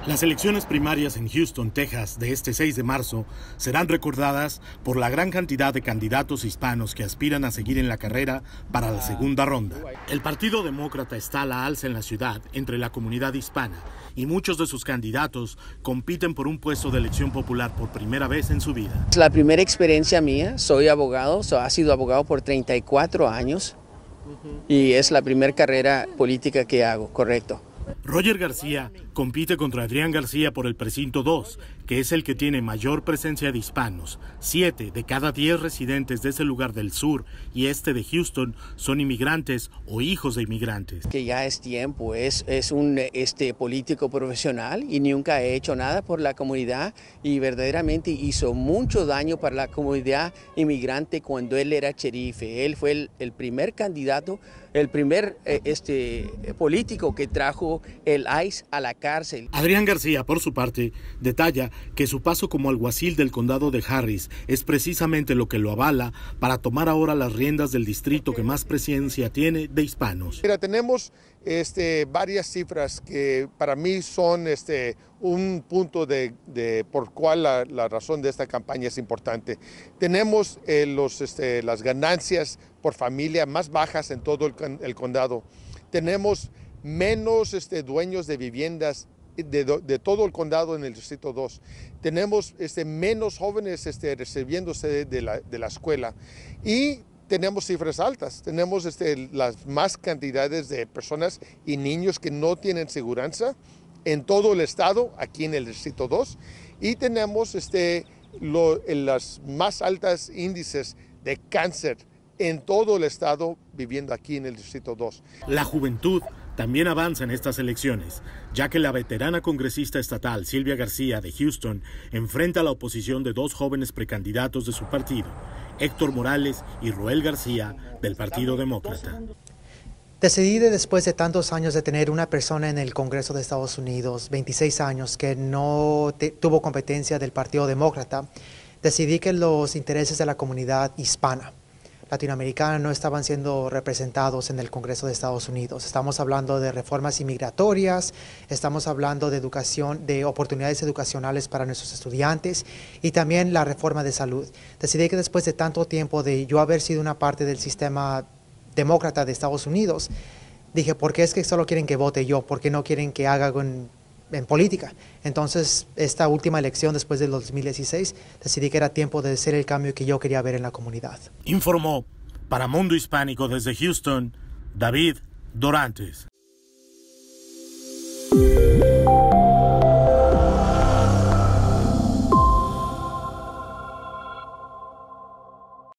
Las elecciones primarias en Houston, Texas, de este 6 de marzo serán recordadas por la gran cantidad de candidatos hispanos que aspiran a seguir en la carrera para la segunda ronda. El Partido Demócrata está a la alza en la ciudad entre la comunidad hispana y muchos de sus candidatos compiten por un puesto de elección popular por primera vez en su vida. Es la primera experiencia mía, soy abogado, he sido abogado por 34 años y es la primera carrera política que hago, correcto. Roger García compite contra Adrián García por el precinto 2, que es el que tiene mayor presencia de hispanos. 7 de cada 10 residentes de ese lugar del sur y este de Houston son inmigrantes o hijos de inmigrantes. Que ya es tiempo, es un político profesional y nunca ha hecho nada por la comunidad y verdaderamente hizo mucho daño para la comunidad inmigrante cuando él era sheriff. Él fue el primer candidato, el primer político que trajo el ICE a la cárcel. Adrián García, por su parte, detalla que su paso como alguacil del condado de Harris es precisamente lo que lo avala para tomar ahora las riendas del distrito que más presencia tiene de hispanos. Mira, tenemos varias cifras que para mí son un punto de por cuál la razón de esta campaña es importante. Tenemos las ganancias por familia más bajas en todo el condado. Tenemos menos estos de viviendas de todo el condado en el Distrito 2. Tenemos menos jóvenes recibiéndose de la escuela y tenemos cifras altas. Tenemos las más cantidades de personas y niños que no tienen seguridad en todo el estado, aquí en el Distrito 2, y tenemos las más altas índices de cáncer en todo el estado viviendo aquí en el Distrito 2. La juventud también avanza en estas elecciones, ya que la veterana congresista estatal Sylvia García de Houston enfrenta a la oposición de dos jóvenes precandidatos de su partido, Héctor Morales y Roel García, del Partido Demócrata. Decidí después de tantos años de tener una persona en el Congreso de Estados Unidos, 26 años, que no tuvo competencia del Partido Demócrata, decidí que los intereses de la comunidad hispana latinoamericana no estaban siendo representados en el Congreso de Estados Unidos. Estamos hablando de reformas inmigratorias, estamos hablando de educación, de oportunidades educacionales para nuestros estudiantes y también la reforma de salud. Decidí que después de tanto tiempo de yo haber sido una parte del sistema demócrata de Estados Unidos, dije, ¿por qué es que solo quieren que vote yo? ¿Por qué no quieren que haga algo en política? Entonces, esta última elección después del 2016, decidí que era tiempo de hacer el cambio que yo quería ver en la comunidad. Informó para Mundo Hispánico desde Houston, David Dorantes.